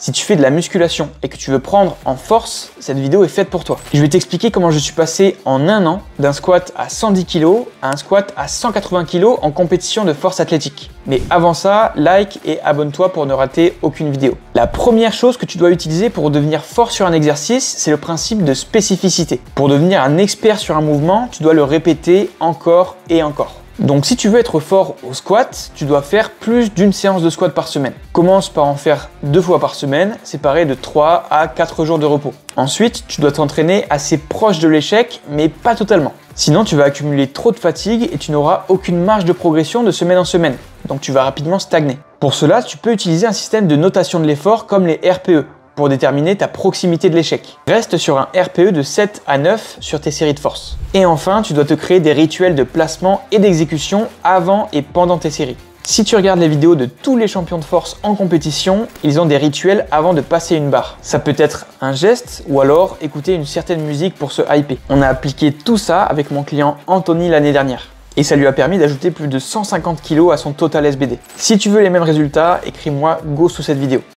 Si tu fais de la musculation et que tu veux prendre en force, cette vidéo est faite pour toi. Je vais t'expliquer comment je suis passé en un an d'un squat à 110 kg à un squat à 180 kg en compétition de force athlétique. Mais avant ça, like et abonne-toi pour ne rater aucune vidéo. La première chose que tu dois utiliser pour devenir fort sur un exercice, c'est le principe de spécificité. Pour devenir un expert sur un mouvement, tu dois le répéter encore et encore. Donc si tu veux être fort au squat, tu dois faire plus d'une séance de squat par semaine. Commence par en faire 2 fois par semaine, séparé de 3 à 4 jours de repos. Ensuite, tu dois t'entraîner assez proche de l'échec, mais pas totalement. Sinon, tu vas accumuler trop de fatigue et tu n'auras aucune marge de progression de semaine en semaine. Donc tu vas rapidement stagner. Pour cela, tu peux utiliser un système de notation de l'effort comme les RPE pour déterminer ta proximité de l'échec. Reste sur un RPE de 7 à 9 sur tes séries de force. Et enfin, tu dois te créer des rituels de placement et d'exécution avant et pendant tes séries. Si tu regardes les vidéos de tous les champions de force en compétition, ils ont des rituels avant de passer une barre. Ça peut être un geste ou alors écouter une certaine musique pour se hyper. On a appliqué tout ça avec mon client Anthony l'année dernière. Et ça lui a permis d'ajouter plus de 150 kg à son total SBD. Si tu veux les mêmes résultats, écris-moi go sous cette vidéo.